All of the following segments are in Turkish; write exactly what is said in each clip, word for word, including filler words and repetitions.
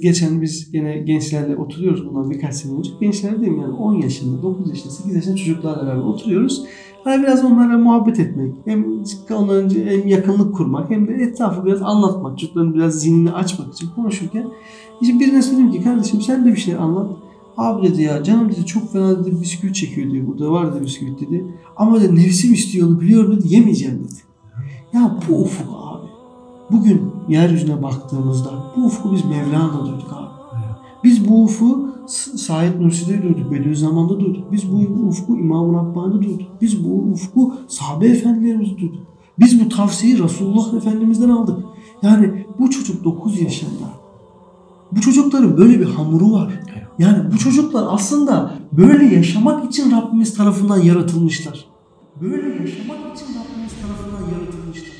Geçen biz yine gençlerle oturuyoruz bundan birkaç sene önce. Gençler değil mi yani on yaşında, dokuz yaşında, sekiz yaşında çocuklarla beraber oturuyoruz. Hani biraz onlarla muhabbet etmek, hem onların hem yakınlık kurmak hem de etrafı biraz anlatmak, çocukların biraz zihnini açmak için konuşurken işte birine söyledim ki kardeşim sen de bir şey anlat. Abi dedi ya canım dedi çok fena dedi bisküvi çekiyor diyor. Burada var dedi bisküvi dedi. Ama dedi nefsim istiyor onu biliyorum dedi yemeyeceğim dedi. Ya bu ufuk abi. Bugün yeryüzüne baktığımızda bu ufku biz Mevlana'da duyduk abi. Biz bu ufku Said Nursi'de duyduk, Bediüzzaman'da duyduk. Biz bu ufku İmam-ı Rabbani'de duyduk. Biz bu ufku sahabe efendilerimizde duyduk. Biz bu tavsiyeyi Resulullah Efendimiz'den aldık. Yani bu çocuk dokuz yaşında. Bu çocukların böyle bir hamuru var. Yani bu çocuklar aslında böyle yaşamak için Rabbimiz tarafından yaratılmışlar. Böyle yaşamak için Rabbimiz tarafından yaratılmışlar.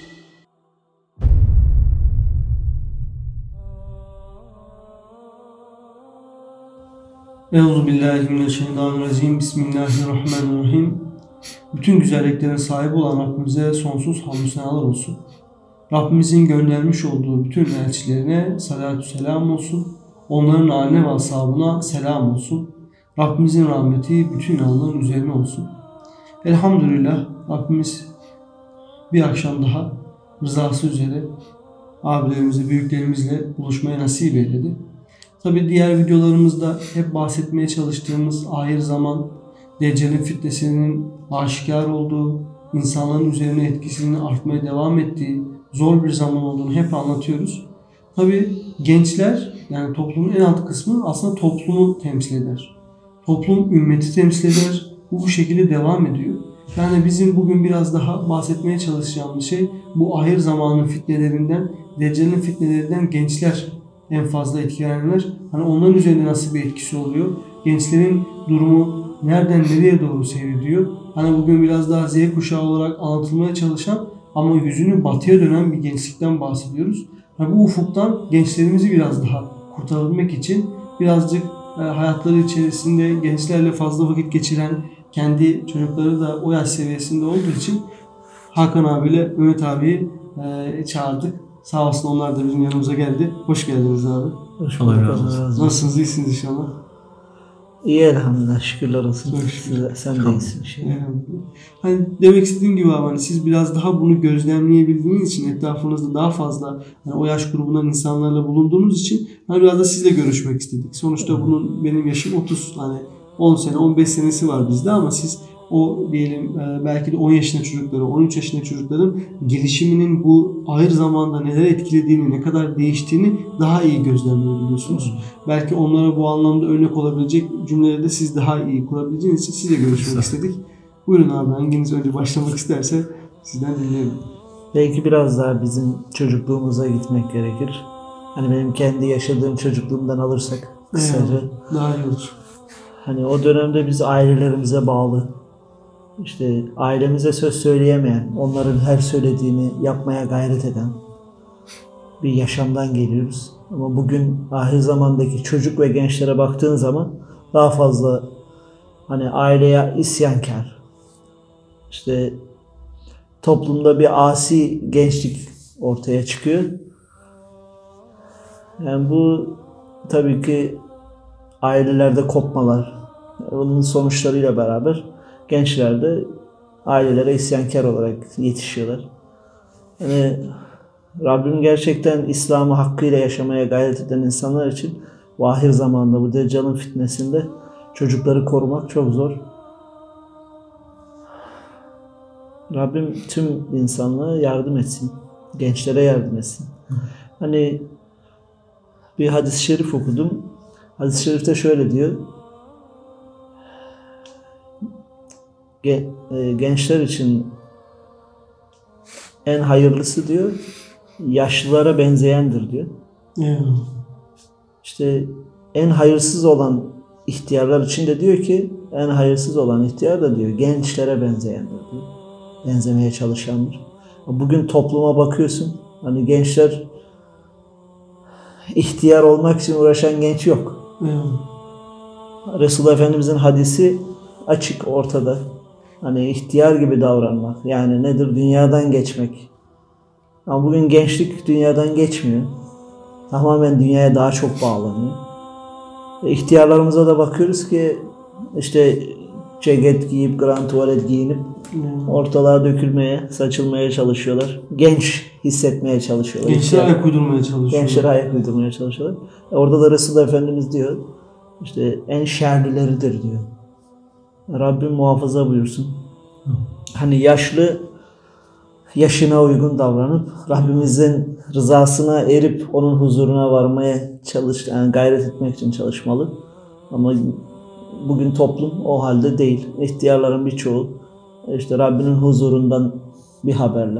Euzubillahimineşşeytanirracim. Bismillahirrahmanirrahim. Bütün güzelliklerin sahibi olan Rabbimize sonsuz hamdü senalar olsun. Rabbimizin göndermiş olduğu bütün elçilerine salatü selam olsun. Onların aile ve ashabına selam olsun. Rabbimizin rahmeti bütün anların üzerine olsun. Elhamdülillah Rabbimiz bir akşam daha rızası üzere abilerimizle, büyüklerimizle buluşmayı nasip eyledi. Tabi diğer videolarımızda hep bahsetmeye çalıştığımız ahir zaman, Deccal'in fitnesinin aşikar olduğu, insanların üzerine etkisinin artmaya devam ettiği zor bir zaman olduğunu hep anlatıyoruz. Tabi gençler yani toplumun en alt kısmı aslında toplumu temsil eder. Toplum ümmeti temsil eder. Bu bu şekilde devam ediyor. Yani bizim bugün biraz daha bahsetmeye çalışacağımız şey bu ahir zamanın fitnelerinden, Deccal'in fitnelerinden gençler en fazla etkilenenler. Hani onların üzerinde nasıl bir etkisi oluyor? Gençlerin durumu nereden nereye doğru seyrediyor? Hani bugün biraz daha Z kuşağı olarak anlatılmaya çalışan ama yüzünü batıya dönen bir gençlikten bahsediyoruz. Yani bu ufuktan gençlerimizi biraz daha kurtarabilmek için birazcık e, hayatları içerisinde gençlerle fazla vakit geçiren kendi çocukları da o yaş seviyesinde olduğu için Hakan abiyle Mehmet abiyi e, çağırdık. Sağ olsun onlar da bizim yanımıza geldi. Hoş geldiniz abi. Hoş bulduk. Nasılsınız? İyisiniz inşallah. İyi elhamdülillah. Şükürler olsun. Size, sen de iyisin inşallah. Hani demek istediğim gibi abi hani siz biraz daha bunu gözlemleyebildiğiniz için etrafınızda daha fazla hani o yaş grubundan insanlarla bulunduğunuz için hani biraz da sizle görüşmek istedik. Sonuçta bunun benim yaşım otuz hani on sene on beş senesi var bizde ama siz o diyelim belki de on yaşında çocukları, on üç yaşında çocukların gelişiminin bu ahir zamanda neler etkilediğini, ne kadar değiştiğini daha iyi gözlemleyebiliyorsunuz. Hmm. Belki onlara bu anlamda örnek olabilecek cümleleri de siz daha iyi kurabileceğiniz için sizle görüşmek istedik. Buyurun abi hanginiz önce başlamak isterse sizden dinleyelim. Belki biraz daha bizim çocukluğumuza gitmek gerekir. Hani benim kendi yaşadığım çocukluğumdan alırsak kısaca. Evet, daha iyi olur. Hani o dönemde biz ailelerimize bağlı. İşte ailemize söz söyleyemeyen, onların her söylediğini yapmaya gayret eden bir yaşamdan geliyoruz. Ama bugün ahir zamandaki çocuk ve gençlere baktığın zaman daha fazla hani aileye isyankar, işte toplumda bir asi gençlik ortaya çıkıyor. Yani bu tabii ki ailelerde kopmalar, onun sonuçlarıyla beraber gençler de ailelere isyankar olarak yetişiyorlar. Yani Rabbim gerçekten İslam'ı hakkıyla yaşamaya gayret eden insanlar için bu ahir zamanda bu Deccal'ın fitnesinde çocukları korumak çok zor. Rabbim tüm insanlığa yardım etsin. Gençlere yardım etsin. Hani bir hadis-i şerif okudum. Hadis-i şerifte şöyle diyor. Gençler için en hayırlısı diyor, yaşlılara benzeyendir diyor. Hmm. İşte en hayırsız olan ihtiyarlar için de diyor ki, en hayırsız olan ihtiyar da diyor, gençlere benzeyendir diyor. Benzemeye çalışandır. Bugün topluma bakıyorsun, hani gençler ihtiyar olmak için uğraşan genç yok. Hmm. Resulullah Efendimizin hadisi açık ortada. Hani ihtiyar gibi davranmak. Yani nedir? Dünyadan geçmek. Ama bugün gençlik dünyadan geçmiyor. tamamen dünyaya daha çok bağlanıyor. E, ihtiyarlarımıza da bakıyoruz ki işte ceket giyip, grand tuvalet giyinip Hmm. ortalığa dökülmeye, saçılmaya çalışıyorlar. Genç hissetmeye çalışıyorlar. Gençler ayak uydurmaya çalışıyor. Gençlere ayak uydurmaya çalışıyorlar. E, orada da Resulullah Efendimiz diyor, işte en şerlileridir diyor. Rabbim muhafaza buyursun. Hani yaşlı yaşına uygun davranıp Rabbimizin rızasına erip onun huzuruna varmaya çalış, yani gayret etmek için çalışmalı. Ama bugün toplum o halde değil. İhtiyarların birçoğu işte Rabbinin huzurundan bir haberler.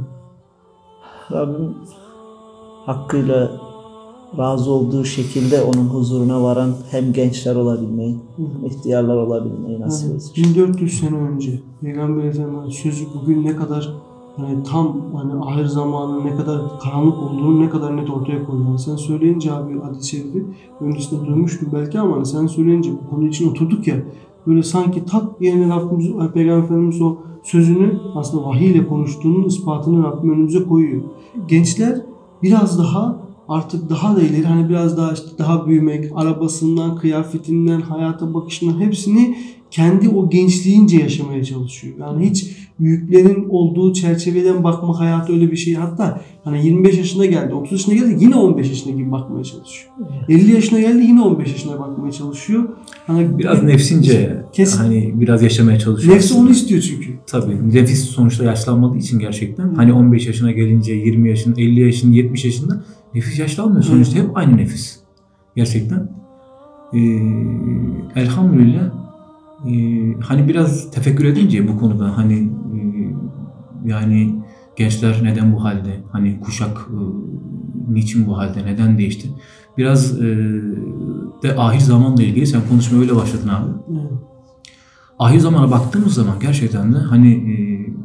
Hmm. Rabbim hakkıyla razı olduğu şekilde onun huzuruna varan hem gençler olabilmeyi, Hmm. ihtiyarlar olabilmeyi nasip Yani etsin. bin dört yüz sene önce Peygamber Efendimiz sözü bugün ne kadar hani tam hani ahir zamanın ne kadar karanlık olduğunu ne kadar net ortaya koyuyor. Yani sen söyleyince abi hadis-i şerifi öncesinde duymuştum belki ama hani sen söyleyince bu konu için oturduk ya böyle sanki tak yerine Rabbimiz, Peygamber Efendimiz o sözünü aslında vahiy ile konuştuğunun ispatını Rabbim önümüze koyuyor. Gençler biraz daha artık daha da ileri hani biraz daha işte daha büyümek, arabasından, kıyafetinden, hayata bakışından hepsini kendi o gençliğince yaşamaya çalışıyor. Yani hiç büyüklerin olduğu çerçeveden bakma hayatı öyle bir şey. Hatta hani yirmi beş yaşına geldi, otuz yaşına geldi yine on beş yaşına gibi bakmaya çalışıyor. elli yaşına geldi yine on beş yaşına bakmaya çalışıyor. Hani Biraz nefsince Kesin. hani biraz yaşamaya çalışıyor. Nefsi onu istiyor çünkü. Tabii. Nefis sonuçta yaşlanmadığı için gerçekten. Hani on beş yaşına gelince yirmi yaşında, elli yaşında, yetmiş yaşında nefis yaşlanmıyor. Sonuçta hep aynı nefis. Gerçekten. Ee, elhamdülillah e, hani biraz tefekkür edince bu konuda hani e, yani gençler neden bu halde? Hani kuşak e, niçin bu halde? Neden değişti? Biraz e, de ahir zamanla ilgili sen konuşmaya öyle başladın abi. Evet. Ahir zamana baktığımız zaman gerçekten de hani e,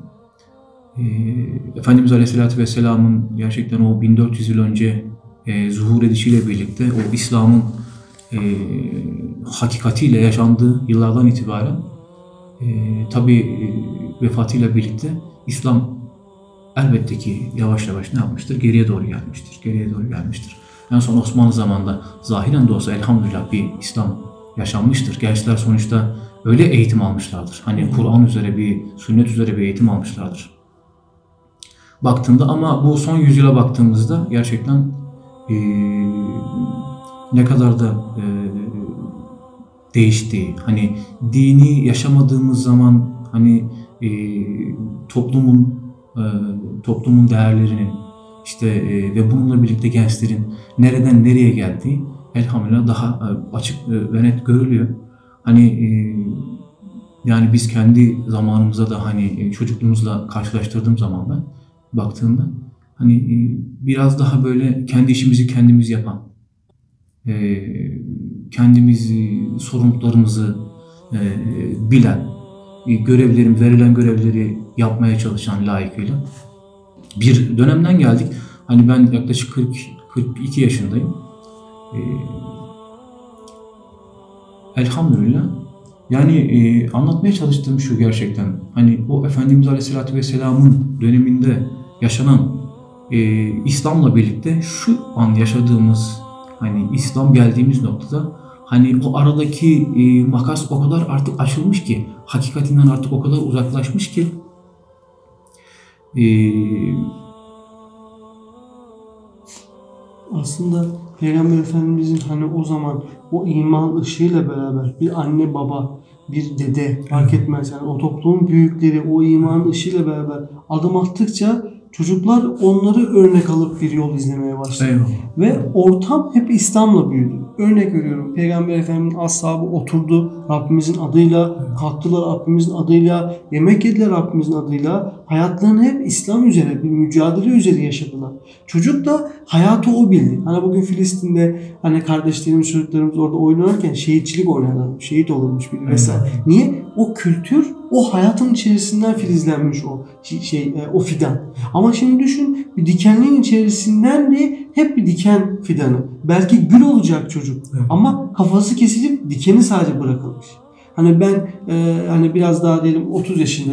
e, Efendimiz Aleyhisselatü Vesselam'ın gerçekten o bin dört yüz yıl önce e, zuhur edişiyle birlikte o İslam'ın e, hakikatiyle yaşandığı yıllardan itibaren e, tabi e, vefatıyla birlikte İslam elbette ki yavaş yavaş ne yapmıştır? Geriye doğru gelmiştir. Geriye doğru gelmiştir. En son Osmanlı zamanında zahiren de olsa elhamdülillah bir İslam yaşanmıştır. Gençler sonuçta öyle eğitim almışlardır. Hani Kur'an üzere bir, sünnet üzere bir eğitim almışlardır. Baktığında ama bu son yüzyıla baktığımızda gerçekten e, ne kadar da e, değişti. Hani dini yaşamadığımız zaman hani e, toplumun e, toplumun değerlerinin işte e, ve bununla birlikte gençlerin nereden nereye geldiği elhamdülillah daha e, açık e, ve net görülüyor. Hani e, yani biz kendi zamanımıza da hani e, çocukluğumuzla karşılaştırdığım zaman ben baktığımda hani e, biraz daha böyle kendi işimizi kendimiz yapan, e, kendimiz e, sorumluluklarımızı e, bilen, e, görevlerin verilen görevleri yapmaya çalışan layıkıyla bir dönemden geldik. Hani ben yaklaşık kırk kırk iki yaşındayım. E, elhamdülillah. Yani e, anlatmaya çalıştığım şu gerçekten. Hani o Efendimiz Aleyhisselatü Vesselam'ın döneminde yaşanan e, İslam'la birlikte şu an yaşadığımız hani İslam geldiğimiz noktada hani o aradaki e, makas o kadar artık açılmış ki hakikatinden artık o kadar uzaklaşmış ki e, Aslında Peygamber Efendimizin hani o zaman o iman ışığıyla beraber bir anne baba, bir dede fark etmez yani o toplumun büyükleri o iman ışığıyla beraber adım attıkça çocuklar onları örnek alıp bir yol izlemeye başladı. Eyvallah. Ve ortam hep İslam'la büyüdü. Örnek veriyorum Peygamber Efendimizin ashabı oturdu Rabbimizin adıyla, kalktılar Rabbimizin adıyla, yemek yediler Rabbimizin adıyla. Hayatlarını hep İslam üzere, bir mücadele üzere yaşadılar. Çocuk da hayatı o bildi. Hani bugün Filistin'de hani kardeşlerimiz, çocuklarımız orada oynarken şehitçilik oynarlar. Şehit olurmuş biri vesaire. Niye? O kültür, o hayatın içerisinden filizlenmiş o şey, o fidan. Ama şimdi düşün, bir dikenliğin içerisinden de hep bir diken fidanı. Belki gül olacak çocuk. Evet. Ama kafası kesilip dikeni sadece bırakılmış. Hani ben e, hani biraz daha diyelim otuz yaşındayım.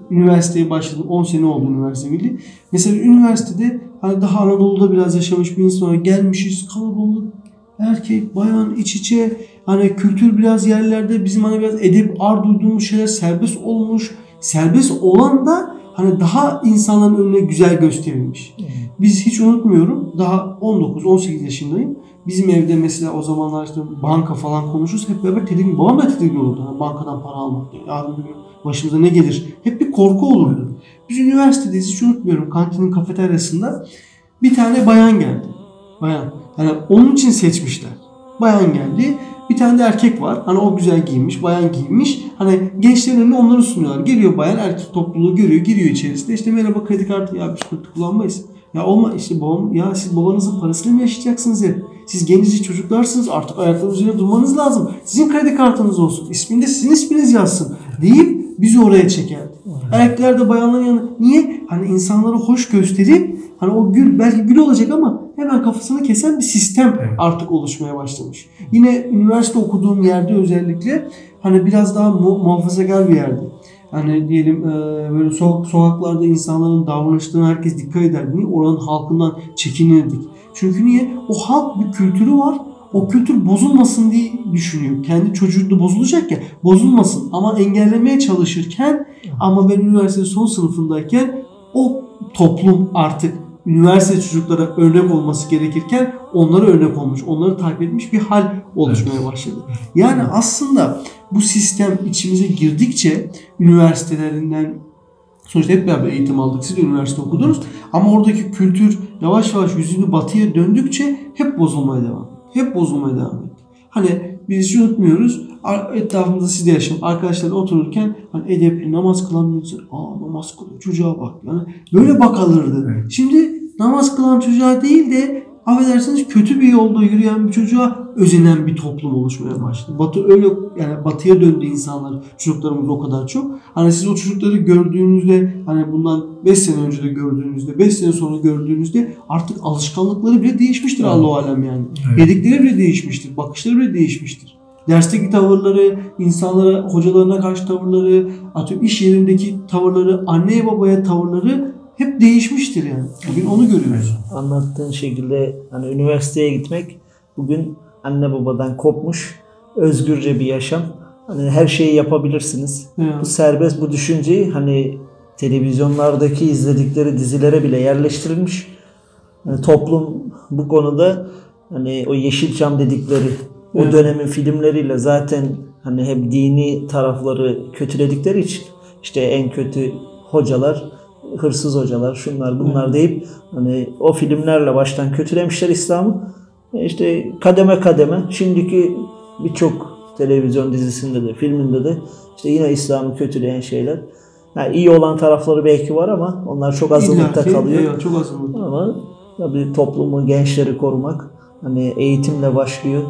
üniversiteye başladım. on sene oldu üniversite bildi. Mesela üniversitede hani daha Anadolu'da biraz yaşamış bir insana gelmişiz. Kalabalık, erkek, bayan, iç içe. Hani kültür biraz yerlerde, bizim hani biraz edep, ar duyduğumuz şeyler serbest olmuş. Serbest olan da hani daha insanların önüne güzel gösterilmiş. Biz hiç unutmuyorum. Daha on dokuz on sekiz yaşındayım. Bizim evde mesela o zamanlar işte banka falan konuşuruz. Hep beraber tedirgin. Babam da tedirgin olurdu. Yani bankadan para almak diye. Yarın bir gün başımıza ne gelir? Hep bir korku olurdu. Biz üniversitedeyiz. Hiç unutmuyorum. Kantinin kafeteryasında bir tane bayan geldi. Bayan. Yani onun için seçmişler. Bayan geldi. Bir tane de erkek var. Hani o güzel giyinmiş, bayan giyinmiş. Hani gençlerin önüne onları sunuyorlar. Geliyor bayan, erkek topluluğu görüyor, giriyor içerisinde. İşte merhaba, kredi kartı, ya biz kredi kullanmayız. Ya olma işte babam, ya siz babanızın parasıyla mı yaşayacaksınız hep? Siz gencecik çocuklarsınız, artık ayaklarınız üzerine durmanız lazım. Sizin kredi kartınız olsun. İsminde sizin isminiz yazsın deyip bizi oraya çekerdi. Erkekler de bayanların yanına. Niye? Hani insanları hoş gösterip hani o gül belki gül olacak ama hemen kafasını kesen bir sistem artık oluşmaya başlamış. Yine üniversite okuduğum yerde özellikle hani biraz daha mu- muhafazakar bir yerde. Hani diyelim e, böyle so- sokaklarda insanların davranışlarına herkes dikkat ederdi. Niye? Oranın halkından çekinirdik. Çünkü niye? O halk bir kültürü var. O kültür bozulmasın diye düşünüyor. Kendi çocuğu da bozulacak ya, bozulmasın ama engellemeye çalışırken, ama ben üniversite son sınıfındayken o toplum artık üniversite çocuklara örnek olması gerekirken onlara örnek olmuş, onları takip etmiş bir hal oluşmaya başladı. Yani aslında bu sistem içimize girdikçe üniversitelerinden, sonuçta hep beraber eğitim aldık, siz de üniversite okudunuz ama oradaki kültür yavaş yavaş yüzünü batıya döndükçe hep bozulmaya devam etti. Hep bozulmaya devam etti. Hani biz hiç unutmuyoruz, etrafımızda siz de yaşayın, arkadaşlarla otururken hani edepli namaz kılan birisi, aa namaz kılıyor çocuğa bak, yani böyle bakılırdı. Evet. Şimdi namaz kılan çocuğa değil de affedersiniz kötü bir yolda yürüyen bir çocuğa özenen bir toplum oluşmaya başladı. Batı öyle, yani batıya döndü insanlar, çocuklarımız o kadar çok. Hani siz o çocukları gördüğünüzde, hani bundan beş sene önce de gördüğünüzde, beş sene sonra gördüğünüzde artık alışkanlıkları bile değişmiştir, evet. Allah-u alem yani. Evet. Yedikleri bile değişmiştir, bakışları bile değişmiştir. Dersteki tavırları, insanlara, hocalarına karşı tavırları, atıyorum iş yerindeki tavırları, anneye babaya tavırları hep değişmiştir yani. Bugün onu görüyoruz. Anlattığın şekilde hani üniversiteye gitmek bugün anne babadan kopmuş, özgürce bir yaşam. Hani her şeyi yapabilirsiniz. Evet. Bu serbest, bu düşünceyi hani televizyonlardaki izledikleri dizilere bile yerleştirilmiş. Yani toplum bu konuda hani o Yeşilçam dedikleri o evet. dönemin filmleriyle zaten hani hep dini tarafları kötüledikleri için işte en kötü hocalar, hırsız hocalar, şunlar bunlar evet. deyip hani o filmlerle baştan kötülemişler İslam'ı. İşte kademe kademe şimdiki birçok televizyon dizisinde de filminde de işte yine İslam'ı kötüleyen şeyler. Yani iyi olan tarafları belki var ama onlar çok azınlıkta kalıyor. Evet, çok azınlıkta. Ama tabii toplumu, gençleri korumak hani eğitimle başlıyor.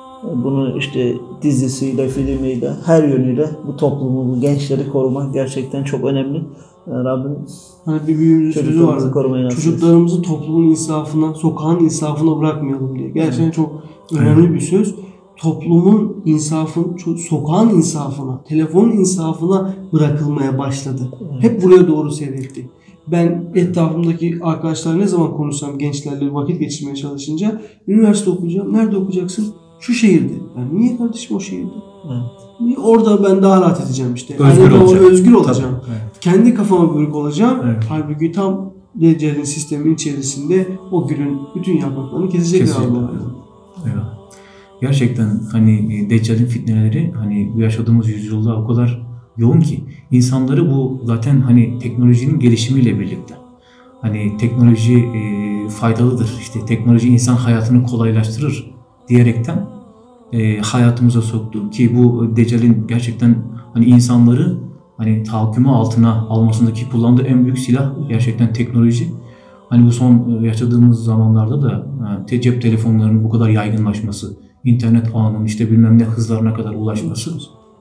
Bunu işte dizisiyle, filmiyle, her yönüyle bu toplumu, bu gençleri korumak gerçekten çok önemli. Yani Rabbim hani bir büyüğümüz sözü var. Çocuklarımızı toplumun insafına, sokağın insafına bırakmayalım diye. Gerçekten evet. çok önemli evet. bir söz. Toplumun insafın, sokağın insafına, telefonun insafına bırakılmaya başladı. Evet. Hep buraya doğru seyretti. Ben etrafımdaki arkadaşlar ne zaman konuşsam, gençlerle vakit geçirmeye çalışınca, üniversite okuyacağım. Nerede okuyacaksın? Şu şehirde. Yani niye kardeşim o şehirde? Evet. Orada ben daha rahat edeceğim işte. Özgür yani olacağım. Özgür olacağım. Evet. Kendi kafama bürük olacağım. Evet. Halbuki tam Deccal'in sistemin içerisinde o gülün bütün yapraklarını kesecekler Allah'a. Evet. Gerçekten hani Deccal'in fitneleri hani bu yaşadığımız yüzyılda o kadar yoğun ki insanları bu zaten hani teknolojinin gelişimiyle birlikte hani teknoloji e, faydalıdır. İşte teknoloji insan hayatını kolaylaştırır diyerekten e, hayatımıza soktu ki bu Deccal'in gerçekten hani insanları hani tahakkümü altına almasındaki kullandığı en büyük silah gerçekten teknoloji. Hani bu son yaşadığımız zamanlarda da e, cep telefonlarının bu kadar yaygınlaşması, internet ağının işte bilmem ne hızlarına kadar ulaşması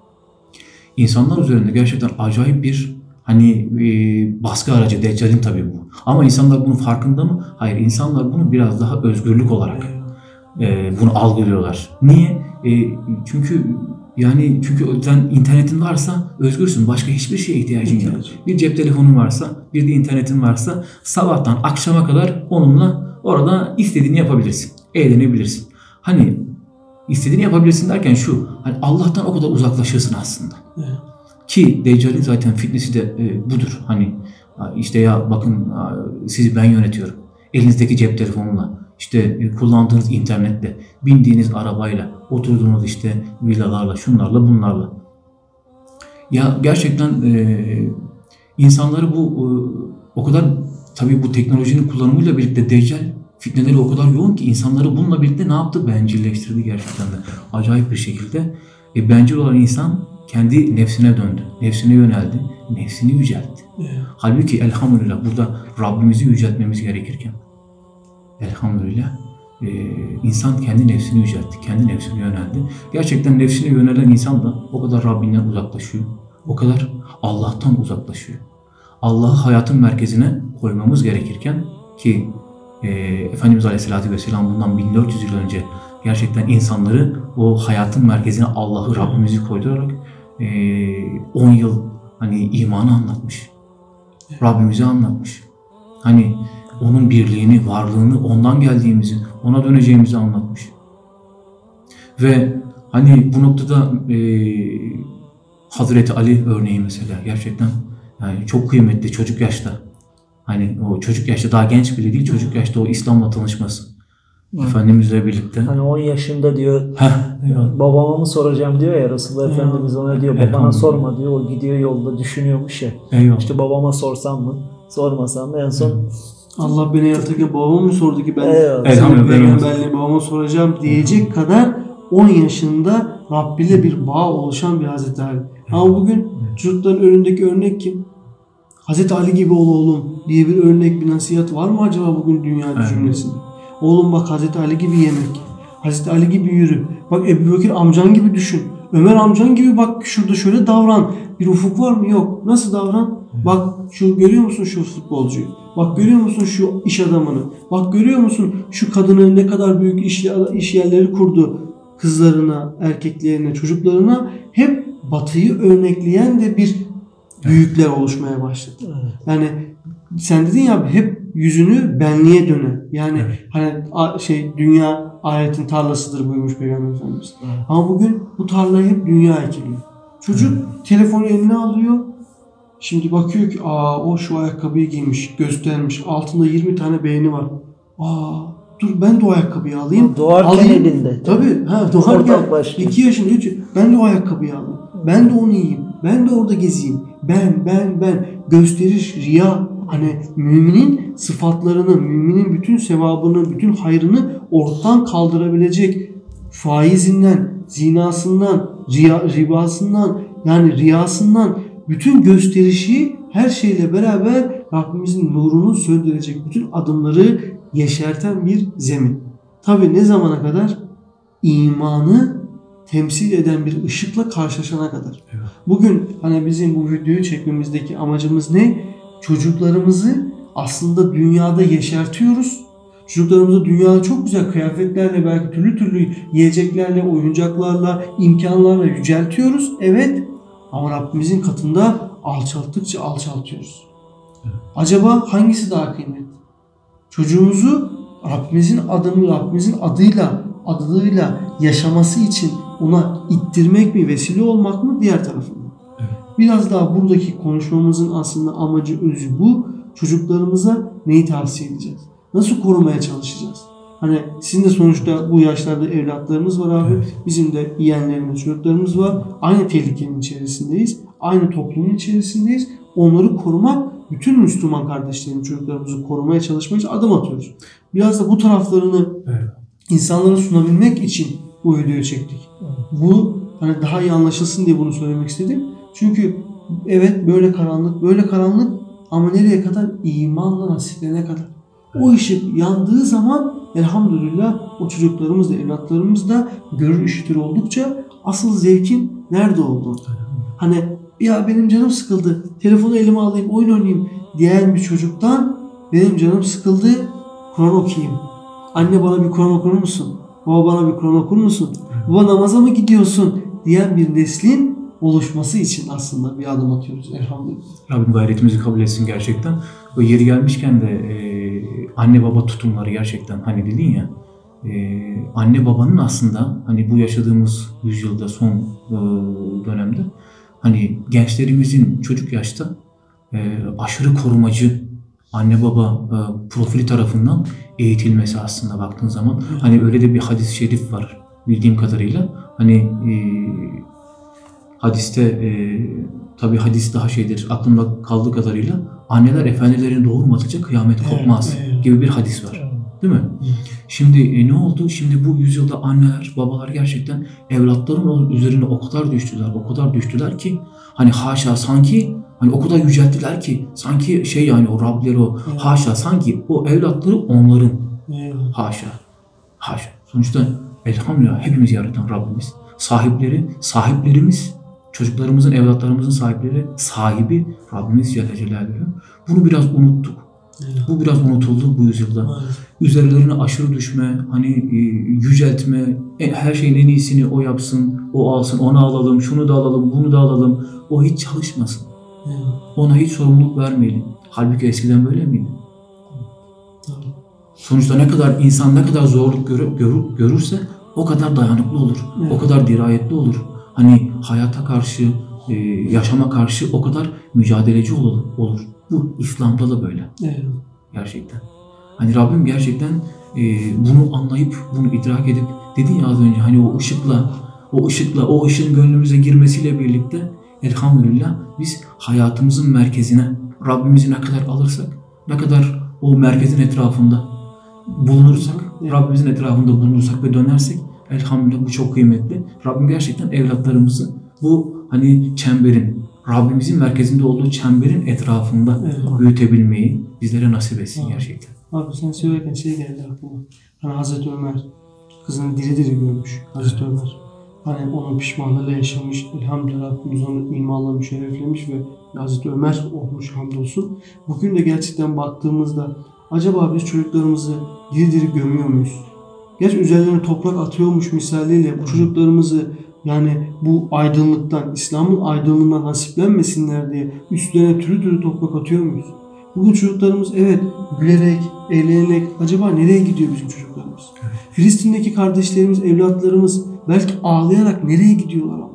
insanlar üzerinde gerçekten acayip bir hani e, baskı aracı. Deccal'in tabii bu. Ama insanlar bunun farkında mı? Hayır, insanlar bunu biraz daha özgürlük olarak e, bunu algılıyorlar. Niye? E, çünkü Yani çünkü sen internetin varsa özgürsün. Başka hiçbir şeye ihtiyacın yok. Bir cep telefonun varsa, bir de internetin varsa sabahtan akşama kadar onunla orada istediğini yapabilirsin. Eğlenebilirsin. Hani istediğini yapabilirsin derken şu, hani Allah'tan o kadar uzaklaşırsın aslında. Evet. Ki Deccal'in zaten fitnesi de e, budur. Hani işte ya bakın sizi ben yönetiyorum. Elinizdeki cep telefonuyla, işte e, kullandığınız internetle, bindiğiniz arabayla, oturduğunuz işte villalarla, şunlarla, bunlarla. Ya gerçekten e, insanları bu e, o kadar, tabii bu teknolojinin kullanımıyla birlikte Deccal fitneleri o kadar yoğun ki insanları bununla birlikte ne yaptı? Bencilleştirdi gerçekten de. Acayip bir şekilde. E, bencil olan insan kendi nefsine döndü. Nefsine yöneldi. Nefsini yüceltti. Evet. Halbuki elhamdülillah burada Rabbimizi yüceltmemiz gerekirken elhamdülillah e, insan kendi nefsini yüceltti. Kendi nefsine yöneldi. Gerçekten nefsine yönelen insan da o kadar Rabbinden uzaklaşıyor. O kadar Allah'tan uzaklaşıyor. Allah'ı hayatın merkezine koymamız gerekirken ki e, Efendimiz Aleyhisselatü Vesselam bundan bin dört yüz yıl önce gerçekten insanları o hayatın merkezine Allah'ı, Rabbimizi koydurarak e, on yıl hani imanı anlatmış. Rabbimizi anlatmış. Hani onun birliğini, varlığını, ondan geldiğimizi, ona döneceğimizi anlatmış. Ve hani bu noktada e, Hazreti Ali örneği mesela gerçekten yani çok kıymetli çocuk yaşta. Hani o çocuk yaşta, daha genç bile değil, çocuk yaşta o İslam'la tanışması. Hı. Efendimizle birlikte. Hani on yaşında diyor, Heh, babama mı soracağım diyor ya, Resulullah Efendimiz ona diyor, babana sorma diyor, o gidiyor yolda düşünüyormuş ya. Eyvallah. İşte babama sorsam mı, sormasam mı, en son Eyvallah. Allah beni yaratırken babama mı sordu ki ben Eyvallah. senin peygamberliği babama soracağım diyecek kadar on yaşında Rabbiyle bir bağ oluşan bir Hazreti Ali. Ama bugün çocukların önündeki örnek kim? Hazreti Ali gibi ol oğlum diye bir örnek, bir nasihat var mı acaba bugün dünya cümlesinde? Oğlum bak Hazreti Ali gibi yemek, Hazreti Ali gibi yürü. Bak Ebu Bekir amcan gibi düşün. Ömer amcan gibi bak şurada şöyle davran. Bir ufuk var mı? Yok. Nasıl davran? Bak şu görüyor musun şu futbolcuyu? Bak görüyor musun şu iş adamını? Bak görüyor musun şu kadını ne kadar büyük iş, iş yerleri kurdu? Kızlarına, erkeklerine, çocuklarına hep Batı'yı örnekleyen de bir büyükler oluşmaya başladı. Yani sen dedin ya hep yüzünü benliğe dönen. Yani evet. Hani şey dünya ahiretin tarlasıdır buyurmuş Peygamber Efendimiz. Evet. Ama bugün bu tarlayı hep dünya ekiliyor. Çocuk evet. telefonu eline alıyor. Şimdi bakıyor ki aa o şu ayakkabıyı giymiş, göstermiş. Altında yirmi tane beğeni var. Aa dur ben de o ayakkabıyı alayım. Doğarken alayım. elinde. Tabii. Ha, doğarken iki yaşında üç ben de o ayakkabıyı alayım. Ben de onu yiyeyim. Ben de orada gezeyim. Ben, ben, ben. Gösteriş, riya. Hani müminin sıfatlarını, müminin bütün sevabını, bütün hayrını ortadan kaldırabilecek faizinden, zinasından, riya, ribasından, yani riyasından bütün gösterişi her şeyle beraber Rabbimizin nurunu söndürecek bütün adımları yeşerten bir zemin. Tabi ne zamana kadar? İmanı temsil eden bir ışıkla karşılaşana kadar. Evet. Bugün hani bizim bu videoyu çekmemizdeki amacımız ne? Çocuklarımızı aslında dünyada yeşertiyoruz. Çocuklarımızı dünyada çok güzel kıyafetlerle, belki türlü türlü yiyeceklerle, oyuncaklarla, imkanlarla yüceltiyoruz. Evet. Ama Rabbimizin katında alçalttıkça alçaltıyoruz. Evet. Acaba hangisi daha kıymetli? Çocuğumuzu Rabbimizin adını, Rabbimizin adıyla, adıyla yaşaması için ona ittirmek mi, vesile olmak mı, diğer tarafı mı? Evet. Biraz daha buradaki konuşmamızın aslında amacı, özü bu. Çocuklarımıza neyi tavsiye edeceğiz? Nasıl korumaya çalışacağız? Hani sizin de sonuçta bu yaşlarda evlatlarınız var abi. Evet. Bizim de yeğenlerimiz, çocuklarımız var. Aynı tehlikenin içerisindeyiz. Aynı toplumun içerisindeyiz. Onları korumak, bütün Müslüman kardeşlerin çocuklarımızı korumaya çalışmak için adım atıyoruz. Biraz da bu taraflarını evet. insanlara sunabilmek için bu videoyu çektik. Evet. Bu hani daha iyi anlaşılsın diye bunu söylemek istedim. Çünkü evet böyle karanlık, böyle karanlık ama nereye kadar? İmanla nasiplerine kadar. Evet. O ışık yandığı zaman elhamdülillah o çocuklarımız da, evlatlarımız da görür işitir oldukça asıl zevkin nerede olduğunu. Hani ya benim canım sıkıldı, telefonu elime alayım, oyun oynayayım diyen bir çocuktan benim canım sıkıldı, Kur'an okuyayım. Anne bana bir Kur'an okur musun? Baba bana bir Kur'an okur musun? Baba namaza mı gidiyorsun diyen bir neslin oluşması için aslında bir adım atıyoruz elhamdülillah. Rabbim gayretimizi kabul etsin gerçekten. O yeri gelmişken de e, anne baba tutumları gerçekten hani dedin ya, e, anne babanın aslında hani bu yaşadığımız yüzyılda son e, dönemde hani gençlerimizin çocuk yaşta e, aşırı korumacı anne baba e, profili tarafından eğitilmesi aslında baktığın zaman hani öyle de bir hadis-i şerif var bildiğim kadarıyla. Hani e, hadiste e, tabi hadis daha şeydir aklımda kaldığı kadarıyla anneler efendilerini doğurmadıkça kıyamet kopmaz evet, evet. gibi bir hadis var. Değil mi? Evet. Şimdi e, ne oldu? Şimdi bu yüzyılda anneler, babalar gerçekten evlatların üzerine o kadar düştüler, o kadar düştüler ki hani haşa sanki hani o kadar yücelttiler ki sanki şey yani o Rableri o evet. haşa sanki o evlatları onların. Evet. Haşa. Haşa. Sonuçta elhamdülillah hepimizi yaratan Rabbimiz. Sahipleri, sahiplerimiz, çocuklarımızın, evlatlarımızın sahipleri, sahibi Rabbimiz Celle Celaluhu. Bunu biraz unuttuk. Evet. Bu biraz unutuldu bu yüzyılda. Evet. Üzerlerine aşırı düşme, hani e, yüceltme, e, her şeyin en iyisini o yapsın, o alsın, onu alalım, şunu da alalım, bunu da alalım. O hiç çalışmasın. Evet. Ona hiç sorumluluk vermeyelim. Halbuki eskiden böyle miydi? Evet. Sonuçta ne kadar insan ne kadar zorluk görür, görür, görürse o kadar dayanıklı olur, evet. o kadar dirayetli olur. Hani hayata karşı, e, yaşama karşı o kadar mücadeleci olur. olur. Bu İslam'da da böyle. Evet. Gerçekten. Hani Rabbim gerçekten e, bunu anlayıp, bunu idrak edip dedin ya az önce hani o ışıkla, o ışıkla, o ışığın gönlümüze girmesiyle birlikte elhamdülillah biz hayatımızın merkezine Rabbimizi ne kadar alırsak, ne kadar o merkezin etrafında bulunursak, evet. Rabbimizin etrafında bulunursak ve dönersek elhamdülillah bu çok kıymetli. Rabbim gerçekten evlatlarımızı bu hani çemberin, Rabbimizin merkezinde olduğu çemberin etrafında evet. büyütebilmeyi bizlere nasip etsin abi. Gerçekten. Abi sen söylerken şey geldi aklıma. Hani Hazreti Ömer kızını diri diri görmüş. Hazreti evet. Ömer. Hani onun pişmanlığıyla yaşamış. Elhamdülillah Rabbimiz onu imanla müşerreflemiş ve Hazreti Ömer olmuş hamdolsun. Bugün de gerçekten baktığımızda acaba biz çocuklarımızı diri diri gömüyor muyuz? Gerçi üzerlerine toprak atıyormuş misaliyle bu çocuklarımızı yani bu aydınlıktan, İslam'ın aydınlığından nasiplenmesinler diye üstlerine türlü türlü toprak atıyor muyuz? Bugün çocuklarımız evet gülerek, eğlenerek acaba nereye gidiyor bizim çocuklarımız? Evet. Filistin'deki kardeşlerimiz, evlatlarımız belki ağlayarak nereye gidiyorlar ama?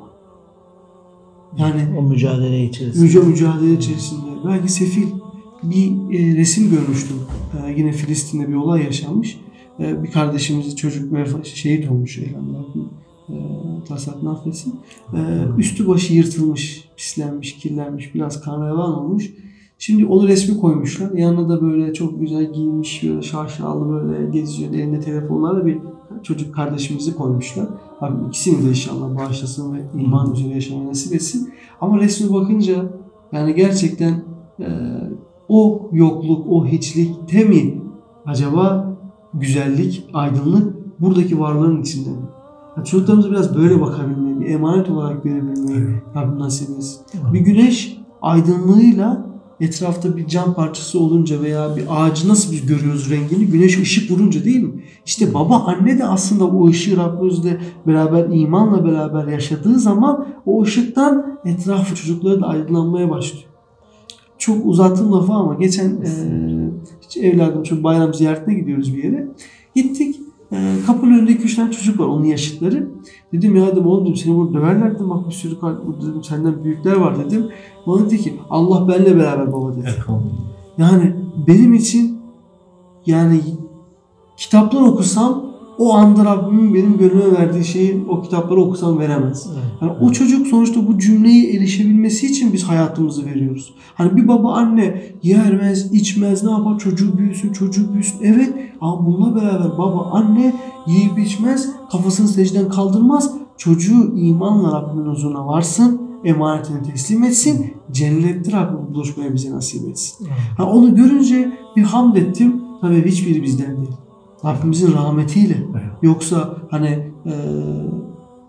Yani o mücadele içerisinde. Müca mücadele içerisinde. Belki sefil bir e, resim görmüştüm. E, yine Filistin'de bir olay yaşanmış. E, bir kardeşimiz çocuk ve şehit olmuş. Elhamdülillah. E, Tasat affetsin. E, üstü başı yırtılmış, pislenmiş, kirlenmiş, biraz kan revan olmuş. Şimdi onu resmi koymuşlar. Yanına da böyle çok güzel giyinmiş, böyle şaşalı böyle geziyor. Elinde telefonlarla bir çocuk kardeşimizi koymuşlar. Abi ikisini de inşallah bağışlasın ve iman üzere yaşamayı nasip etsin. Ama resmi bakınca yani gerçekten e, o yokluk, o hiçlikte mi acaba güzellik, aydınlık buradaki varlığın içinde mi? Yani çocuklarımıza biraz böyle bakabilmeyi, bir emanet olarak görebilmeyi Rabbim nasip etsin. Bir güneş aydınlığıyla etrafta bir cam parçası olunca veya bir ağacı nasıl biz görüyoruz rengini? Güneş ışık vurunca değil mi? İşte baba anne de aslında o ışığı Rabbimizle beraber, imanla beraber yaşadığı zaman o ışıktan etrafı çocukları da aydınlanmaya başlıyor. Çok uzattım lafı ama geçen e, evladım çok bayram ziyaretine gidiyoruz bir yere. Gittik. E, kapının önünde iki üç tane çocuk var onun yaşıtları. Dedim ya dedim oğlum dedim, seni burada döverler dedim. Bak bir sürü burada dedim, senden büyükler var dedim. Bana dedi ki Allah benimle beraber baba dedi. Yani benim için yani kitaplar okusam o anda Rabbimin benim gönlüme verdiği şeyi o kitapları okusam veremez. Yani o çocuk sonuçta bu cümleyi erişebilmesi için biz hayatımızı veriyoruz. Hani bir baba anne yermez, içmez, ne yapar? Çocuğu büyüsün, çocuğu büyüsün. Evet ama bununla beraber baba anne yiyip içmez, kafasını secden kaldırmaz. Çocuğu imanla Rabbimin huzuruna varsın, emanetini teslim etsin. Cennette Rabbim buluşmaya bize nasip etsin. Ha, onu görünce bir hamd ettim. Tabii hiçbiri bizden değil. Rabbimizin rahmetiyle. Evet. Yoksa hani e,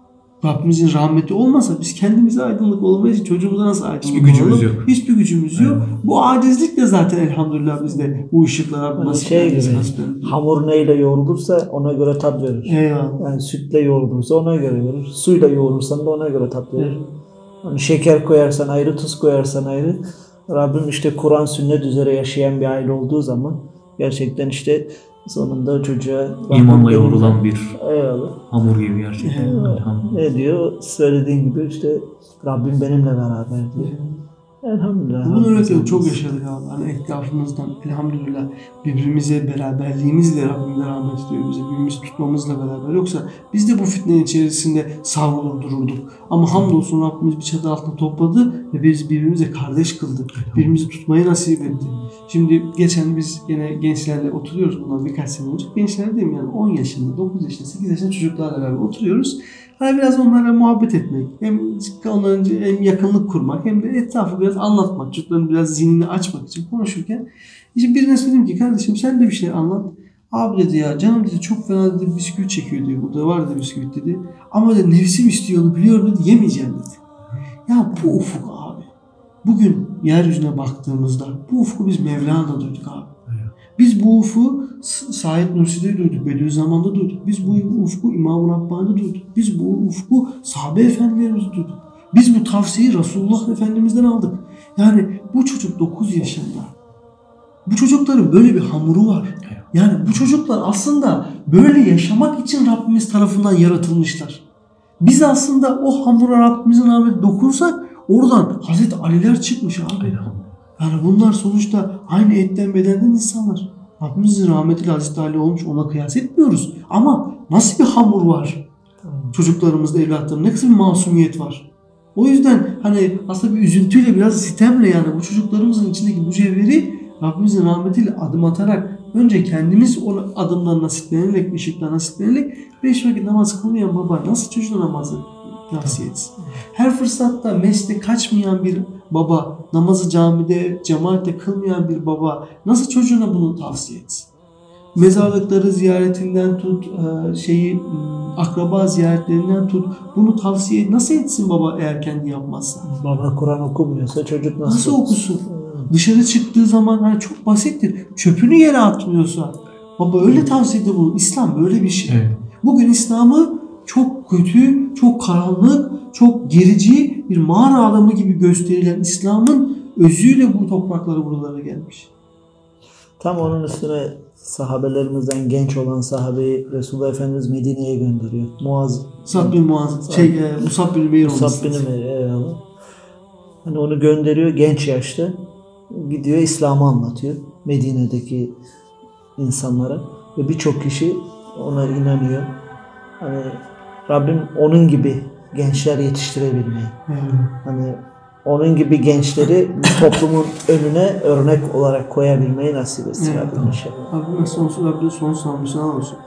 Rabbimizin rahmeti olmasa biz kendimize aydınlık olamayız. Çocuğumuza nasıl aydınlık Hiçbir gücümüz olalım? yok. Hiçbir gücümüz yok. Evet. Bu acizlik de zaten elhamdülillah bizde bu ışıklar Rabbim Hani nasip şey etmesi gibi, nasip etmesi. hamur neyle yoğrulursa ona göre tat verir. Eyvallah. Yani sütle yoğrulursa ona göre verir. Suyla yoğurursan da ona göre tat verir. Evet. Hani şeker koyarsan ayrı, tuz koyarsan ayrı. Rabbim işte Kur'an sünnet üzere yaşayan bir aile olduğu zaman gerçekten işte sonunda çocuğa İmanla yoğrulan bir Eyvallah. hamur gibi gerçekten. Evet. Elhamdülillah. Ne diyor? Söylediğin gibi işte Rabbim benimle beraber diyor. Elhamdülillah. Bunun örneklerini çok yaşadık abi. Hani etrafımızdan elhamdülillah birbirimize beraberliğimizle Rabbim rahmet ediyor bize. Birbirimizi tutmamızla beraber. Yoksa biz de bu fitnenin içerisinde savrulur dururduk. Ama hamdolsun Rabbimiz bir çatı altında topladı ve biz birbirimize kardeş kıldı. Birbirimizi tutmayı nasip etti. Şimdi geçen biz yine gençlerle oturuyoruz bundan birkaç sene önce. Gençler değil mi yani on yaşında, dokuz yaşında, sekiz yaşında çocuklarla beraber oturuyoruz. Hani biraz onlarla muhabbet etmek, hem onların hem yakınlık kurmak hem de etrafı biraz anlatmak, çocukların biraz zihnini açmak için konuşurken işte birine söyledim ki kardeşim sen de bir şey anlat. Abi dedi ya canım dedi çok fena dedi bisküvi çekiyor diyor. Burada var dedi bisküvi dedi. Ama dedi nefsim istiyor onu biliyorum dedi yemeyeceğim dedi. Ya bu ufuk abi. Bugün yeryüzüne baktığımızda bu ufku biz Mevlana'da duyduk abi. Biz bu ufku Said Nursi'de duyduk, Bediüzzaman'da duyduk. Biz bu ufku İmam-ı Rabbani'de duyduk. Biz bu ufku sahabe efendilerimizde duyduk. Biz bu tavsiyeyi Resulullah Efendimiz'den aldık. Yani bu çocuk dokuz yaşında. Bu çocukların böyle bir hamuru var. Yani bu çocuklar aslında böyle yaşamak için Rabbimiz tarafından yaratılmışlar. Biz aslında o hamura Rabbimizin rahmeti dokunsak oradan Hazreti Ali'ler çıkmış abi. Yani bunlar sonuçta aynı etten bedenden insanlar. Rabbimizin rahmetiyle Hazreti Ali olmuş ona kıyas etmiyoruz. Ama nasıl bir hamur var? Çocuklarımızda, evlatlarımızda nasıl bir masumiyet var? O yüzden hani aslında bir üzüntüyle biraz sitemle yani bu çocuklarımızın içindeki bu cevheri Rabbimizin rahmetiyle adım atarak önce kendimiz o adımdan nasiplenerek, ışıktan nasiplenerek beş vakit namaz kılmayan baba nasıl çocuğuna namazı tavsiye etsin? Her fırsatta mesle kaçmayan bir baba, namazı camide, cemaatle kılmayan bir baba nasıl çocuğuna bunu tavsiye etsin? Mezarlıkları ziyaretinden tut, şeyi akraba ziyaretlerinden tut, bunu tavsiye nasıl etsin baba eğer kendi yapmazsa? Baba Kur'an okumuyorsa çocuk nasıl, nasıl okusun? Dışarı çıktığı zaman hani çok basittir. Çöpünü yere atmıyorsa baba öyle tavsiyede bulun. İslam böyle bir şey. Evet. Bugün İslam'ı çok kötü, çok karanlık, çok gerici bir mağara adamı gibi gösterilen İslam'ın özüyle bu topraklara buralara gelmiş. Tam onun üstüne sahabelerimizden genç olan sahabeyi Resulullah Efendimiz Medine'ye gönderiyor. Muaz Musab bin Muaz, şey, e, Musab bin Umeyr olması. Musab bin Umeyr, eyvallah. Hani onu gönderiyor genç yaşta. Gidiyor İslam'ı anlatıyor Medine'deki insanlara ve birçok kişi ona inanıyor. Hani Rabbim onun gibi gençler yetiştirebilmeyi. Evet. Hani onun gibi gençleri toplumun önüne örnek olarak koyabilmeyi nasip etsin Evet. Rabbim inşallah. Rabbim sonsuz, Rabbim sonsuz almışsın olsun.